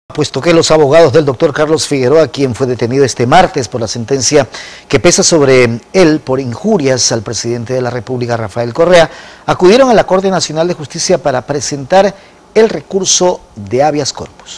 Puesto que los abogados del doctor Carlos Figueroa, quien fue detenido este martes por la sentencia que pesa sobre él por injurias al presidente de la República, Rafael Correa, acudieron a la Corte Nacional de Justicia para presentar el recurso de habeas corpus.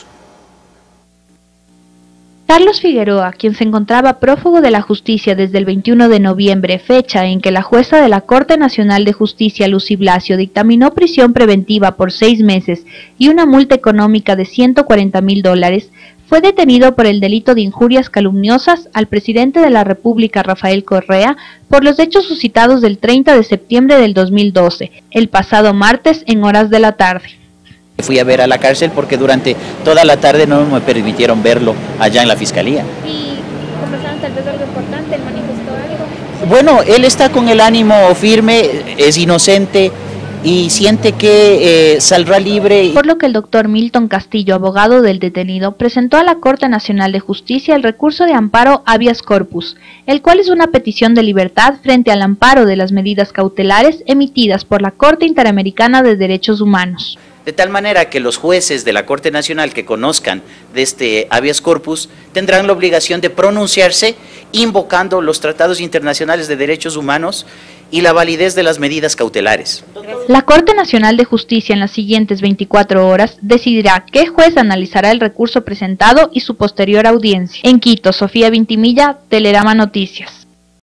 Carlos Figueroa, quien se encontraba prófugo de la justicia desde el 21 de noviembre, fecha en que la jueza de la Corte Nacional de Justicia, Lucy Blasio, dictaminó prisión preventiva por 6 meses y una multa económica de $140.000, fue detenido por el delito de injurias calumniosas al presidente de la República, Rafael Correa, por los hechos suscitados del 30 de septiembre del 2012, el pasado martes en horas de la tarde. Fui a ver a la cárcel porque durante toda la tarde no me permitieron verlo allá en la fiscalía. ¿Y conversaron tal vez algo importante? ¿Él manifestó algo? Bueno, él está con el ánimo firme, es inocente y siente que saldrá libre. Por lo que el doctor Milton Castillo, abogado del detenido, presentó a la Corte Nacional de Justicia el recurso de amparo habeas corpus, el cual es una petición de libertad frente al amparo de las medidas cautelares emitidas por la Corte Interamericana de Derechos Humanos. De tal manera que los jueces de la Corte Nacional que conozcan de este habeas corpus tendrán la obligación de pronunciarse invocando los tratados internacionales de derechos humanos y la validez de las medidas cautelares. La Corte Nacional de Justicia en las siguientes 24 horas decidirá qué juez analizará el recurso presentado y su posterior audiencia. En Quito, Sofía Vintimilla, Telerama Noticias.